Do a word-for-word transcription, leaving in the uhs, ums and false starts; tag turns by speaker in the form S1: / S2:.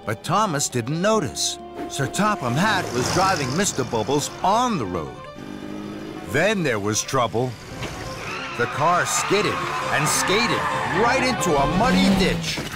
S1: But Thomas didn't notice. Sir Topham Hatt was driving Mister Bubbles on the road. Then there was trouble. The car skidded and skated right into a muddy ditch.